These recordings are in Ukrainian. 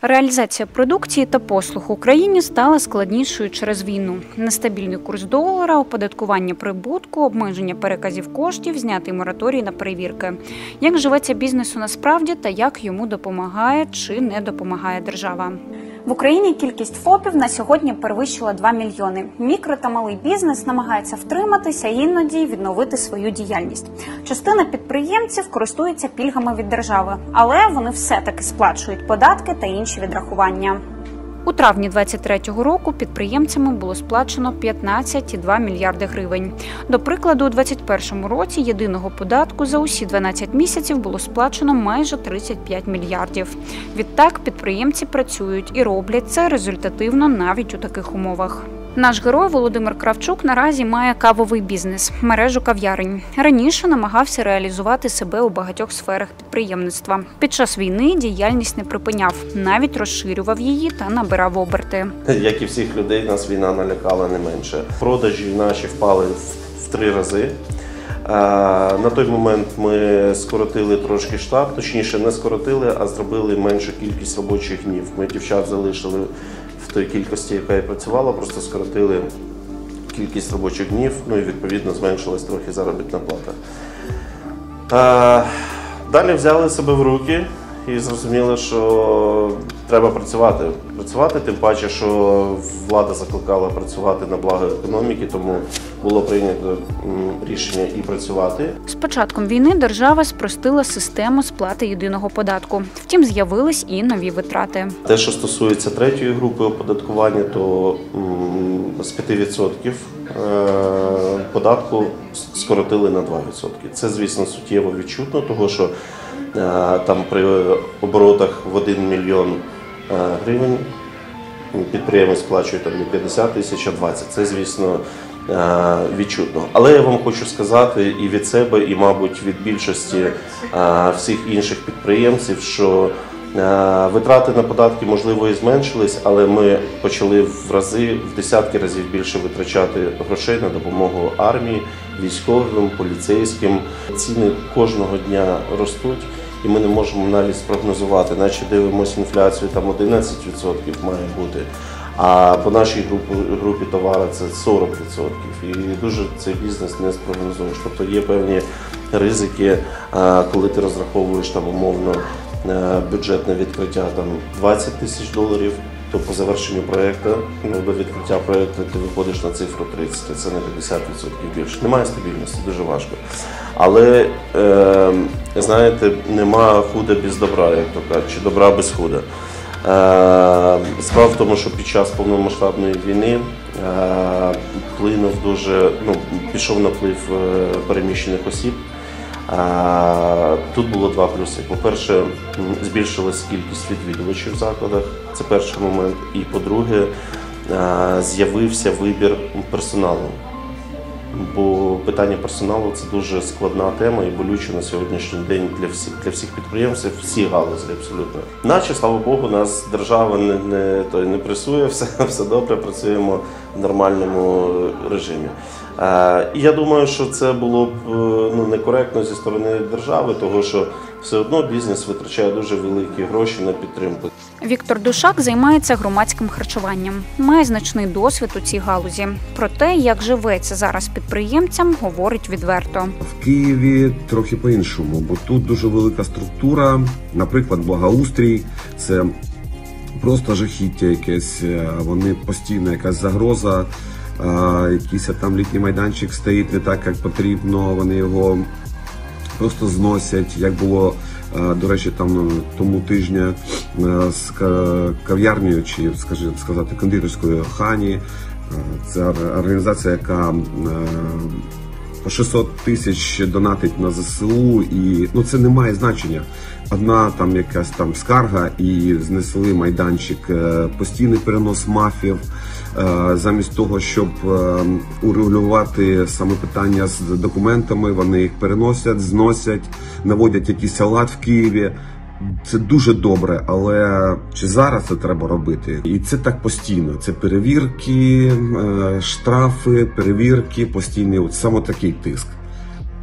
Реалізація продукції та послуг в Україні стала складнішою через війну. Нестабільний курс долара, оподаткування прибутку, обмеження переказів коштів, знятий мораторій на перевірки. Як живеться бізнесу насправді та як йому допомагає чи не допомагає держава? В Україні кількість ФОПів на сьогодні перевищила 2 мільйони. Мікро та малий бізнес намагається втриматися і іноді відновити свою діяльність. Частина підприємців користується пільгами від держави, але вони все-таки сплачують податки та інші відрахування. У травні 2023 року підприємцями було сплачено 15,2 мільярди гривень. До прикладу, у 2021 році єдиного податку за усі 12 місяців було сплачено майже 35 мільярдів. Відтак підприємці працюють і роблять це результативно навіть у таких умовах. Наш герой Володимир Кравчук наразі має кавовий бізнес – мережу кав'ярень. Раніше намагався реалізувати себе у багатьох сферах підприємництва. Під час війни діяльність не припиняв, навіть розширював її та набирав оберти. Як і всіх людей, нас війна налякала не менше. Продажі наші впали в 3 рази. На той момент ми скоротили трошки штат, точніше не скоротили, а зробили меншу кількість робочих днів. Ми дівчат залишили в той кількості, яка і працювала, просто скоротили кількість робочих днів, ну і відповідно зменшилась трохи заробітна плата. Далі взяли себе в руки і зрозуміли, що треба працювати. Тим паче, що влада закликала працювати на благо економіки, тому було прийнято рішення і працювати. З початком війни держава спростила систему сплати єдиного податку. Втім, з'явились і нові витрати. Те, що стосується 3-ї групи оподаткування, то з 5% податку скоротили на 2%. Це, звісно, суттєво відчутно, тому що там при оборотах в 1 мільйон гривень підприємець сплачує там не 50 тисяч, а 20. Це, звісно, відчутно. Але я вам хочу сказати і від себе, і, мабуть, від більшості всіх інших підприємців, що витрати на податки, можливо, і зменшились, але ми почали в десятки разів більше витрачати грошей на допомогу армії, військовим, поліцейським. Ціни кожного дня ростуть, і ми не можемо навіть спрогнозувати, наче дивимося інфляцію, там 11% має бути, а по нашій групі товару це 40%. І дуже цей бізнес не спрогнозуєш. Тобто є певні ризики, коли ти розраховуєш там умовно бюджетне відкриття там $20 тисяч, то по завершенню проєкту, до відкриття проєкту ти виходиш на цифру 30, це на 50% більше. Немає стабільності, дуже важко. Але, знаєте, нема худа без добра, як то кажуть, чи добра без худа. Справа в тому, що під час повномасштабної війни пішов наплив переміщених осіб. Тут було 2 плюси. По-перше, збільшилась кількість відвідувачів в закладах, це перший момент. І по-друге, з'явився вибір персоналу. Бо питання персоналу – це дуже складна тема і болюча на сьогоднішній день для всіх підприємців, всі галузі абсолютно. Наче, слава Богу, нас держава не пресує, все добре, працюємо в нормальному режимі. І я думаю, що це було б некоректно зі сторони держави, тому що все одно бізнес витрачає дуже великі гроші на підтримку. Віктор Душак займається громадським харчуванням. Має значний досвід у цій галузі. Про те, як живеться зараз підприємцям, говорить відверто. В Києві трохи по-іншому, бо тут дуже велика структура, наприклад, благоустрій – це просто жахіття якесь, вони постійно якась загроза, якийсь там літній майданчик стоїть не так, як потрібно, вони його просто зносять, як було, до речі, там тому тижня з кав'ярнею, чи, сказати, кондитерською Хані. Це організація, яка по 600 тисяч донатить на ЗСУ, і це не має значення. Одна там якась там скарга, і знесли майданчик, постійний перенос мафів, замість того, щоб урегулювати саме питання з документами, вони їх переносять, зносять, наводять якийсь лад в Києві. Це дуже добре, але чи зараз це треба робити? І це так постійно. Це перевірки, штрафи, перевірки, постійний саме такий тиск.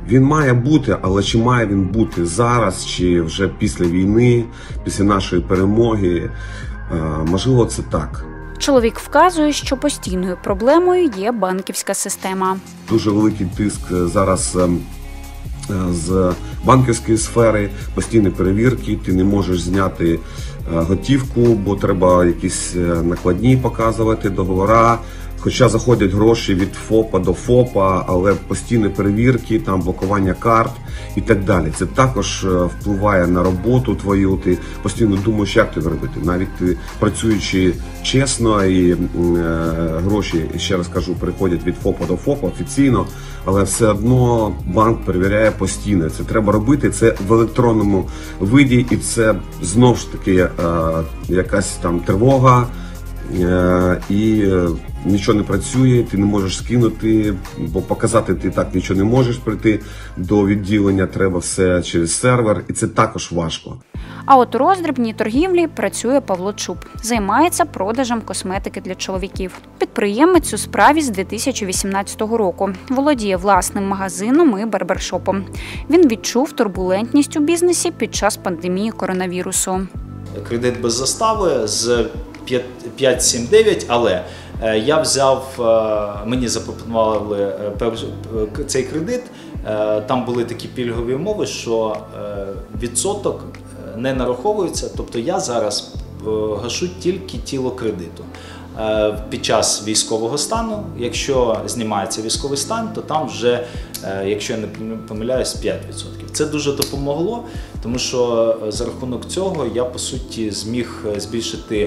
Він має бути, але чи має він бути зараз, чи вже після війни, після нашої перемоги? Можливо, це так. Чоловік вказує, що постійною проблемою є банківська система. Дуже великий тиск зараз з банківської сфери, постійні перевірки, ти не можеш зняти готівку, бо треба якісь накладні показувати, договори. Хоча заходять гроші від ФОПа до ФОПа, але постійні перевірки, там блокування карт і так далі. Це також впливає на роботу твою, ти постійно думаєш, як тобі робити. Навіть ти працюючи чесно і гроші, ще раз кажу, переходять від ФОПа до ФОПа офіційно, але все одно банк перевіряє постійно. Це треба робити, це в електронному виді, і це знову ж таки якась там тривога, і нічого не працює, ти не можеш скинути, бо показати ти так нічого не можеш прийти до відділення, треба все через сервер, і це також важко. А от у роздрібній торгівлі працює Павло Чуб. Займається продажем косметики для чоловіків. Підприємець у справі з 2018 року. Володіє власним магазином і барбершопом. Він відчув турбулентність у бізнесі під час пандемії коронавірусу. Кредит без застави з 5,79, але я взяв, мені запропонували цей кредит, там були такі пільгові умови, що відсоток не нараховується, тобто я зараз гашу тільки тіло кредиту. Під час військового стану, якщо знімається військовий стан, то там вже, якщо я не помиляюсь, 5%. Це дуже допомогло, тому що за рахунок цього я, по суті, зміг збільшити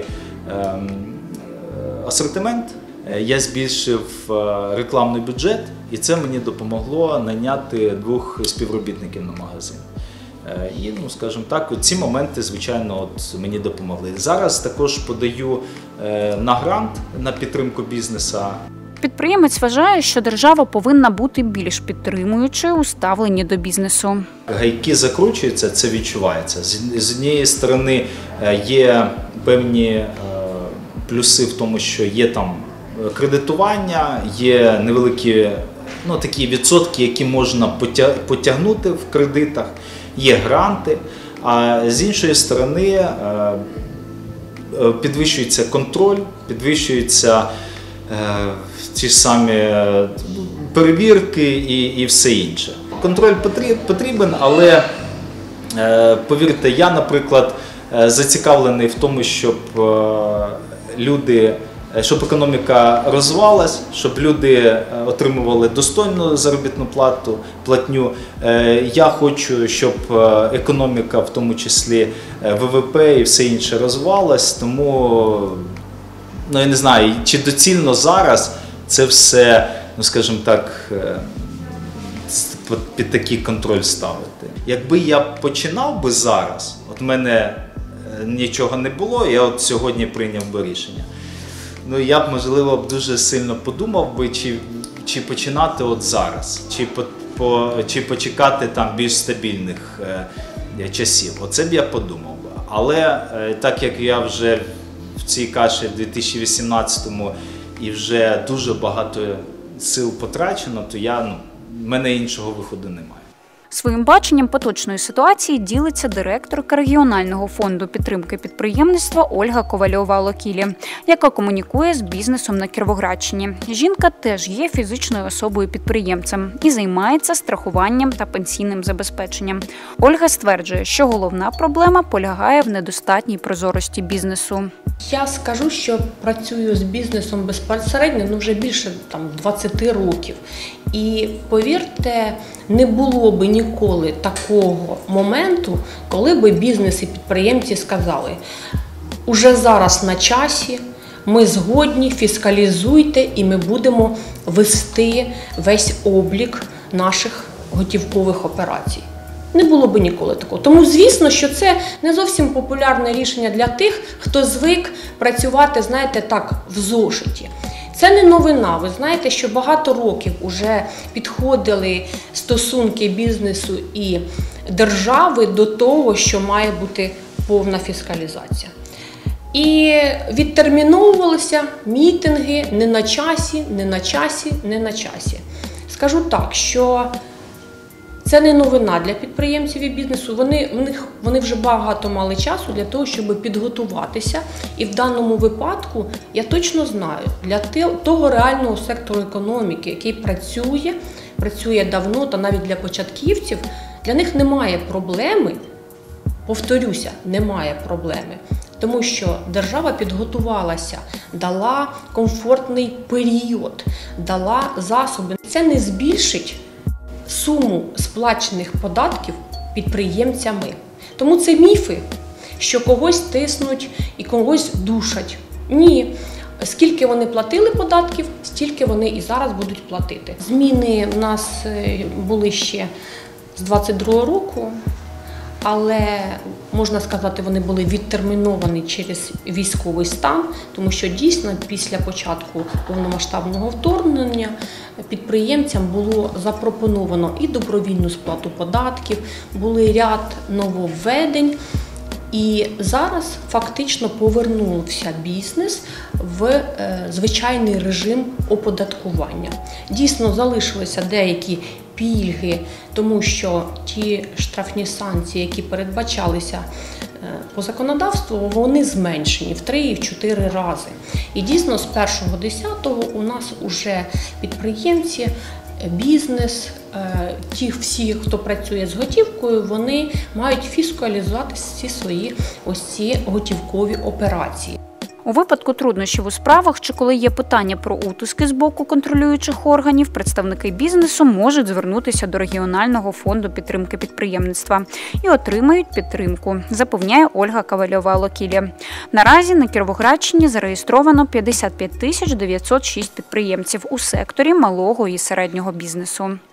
асортимент, я збільшив рекламний бюджет, і це мені допомогло найняти 2 співробітників на магазин. І, скажімо так, ці моменти, звичайно, мені допомогли. Зараз також подаю на грант на підтримку бізнесу. Підприємець вважає, що держава повинна бути більш підтримуючою у ставленні до бізнесу. Гайки закручуються, це відчувається. З однієї сторони є певні плюси в тому, що є там кредитування, є невеликі такі відсотки, які можна потягнути в кредитах, є гранти, а з іншої сторони підвищується контроль, підвищуються ті ж самі перевірки і все інше. Контроль потрібен, але повірте, я, наприклад, зацікавлений в тому, щоб щоб економіка розвивалась, щоб люди отримували достойну заробітну платню. Я хочу, щоб економіка, в тому числі ВВП і все інше, розвивалась, тому я не знаю, чи доцільно зараз це все, скажімо так, під такий контроль ставити. Якби я починав би зараз, от в мене нічого не було, я от сьогодні прийняв би рішення. Я б, можливо, дуже сильно подумав би, чи починати от зараз, чи почекати там більш стабільних часів. Оце б я подумав би. Але так як я вже в цій каші в 2018-му і вже дуже багато сил потрачено, то в мене іншого виходу немає. Своїм баченням поточної ситуації ділиться директорка регіонального фонду підтримки підприємництва Ольга Ковальова-Локілі, яка комунікує з бізнесом на Кіровоградщині. Жінка теж є фізичною особою-підприємцем і займається страхуванням та пенсійним забезпеченням. Ольга стверджує, що головна проблема полягає в недостатній прозорості бізнесу. Я скажу, що працюю з бізнесом безпосередньо вже більше 20 років. І повірте, не було би ніколи такого моменту, коли би бізнес і підприємці сказали: уже зараз на часі, ми згодні, фіскалізуйте, і ми будемо вести весь облік наших готівкових операцій. Не було би ніколи такого. Тому, звісно, що це не зовсім популярне рішення для тих, хто звик працювати, в зошиті. Це не новина. Ви знаєте, що багато років вже підходили стосунки бізнесу і держави до того, що має бути повна фіскалізація. І відтерміновувалися мітинги не на часі, не на часі, не на часі. Скажу так, що Це не новина для підприємців і бізнесу. Вони вже багато мали часу для того, щоб підготуватися. І в даному випадку, я точно знаю, для того реального сектору економіки, який працює давно, та навіть для початківців, для них немає проблеми, повторюся, немає проблеми. Тому що держава підготувалася, дала комфортний період, дала засоби. Це не збільшить суму сплачених податків підприємцями. Тому це міфи, що когось тиснуть і когось душать. Ні. Скільки вони платили податків, стільки вони і зараз будуть платити. Зміни в нас були ще з 22-го року, але, можна сказати, вони були відтерміновані через військовий стан, тому що дійсно після початку повномасштабного вторгнення підприємцям було запропоновано і добровільну сплату податків, були ряд нововведень. І зараз фактично повернувся бізнес в звичайний режим оподаткування. Дійсно, залишилися деякі пільги, тому що ті штрафні санкції, які передбачалися по законодавству, вони зменшені в 3 і в 4 рази. І дійсно з 1.10 у нас вже підприємці, бізнес, ті всі, хто працює з готівкою, вони мають фіскалізувати всі свої ось ці готівкові операції. У випадку труднощів у справах чи коли є питання про утиски з боку контролюючих органів, представники бізнесу можуть звернутися до регіонального фонду підтримки підприємництва і отримають підтримку, запевняє Ольга Ковальова-Локілі. Наразі на Кіровоградщині зареєстровано 55 906 підприємців у секторі малого і середнього бізнесу.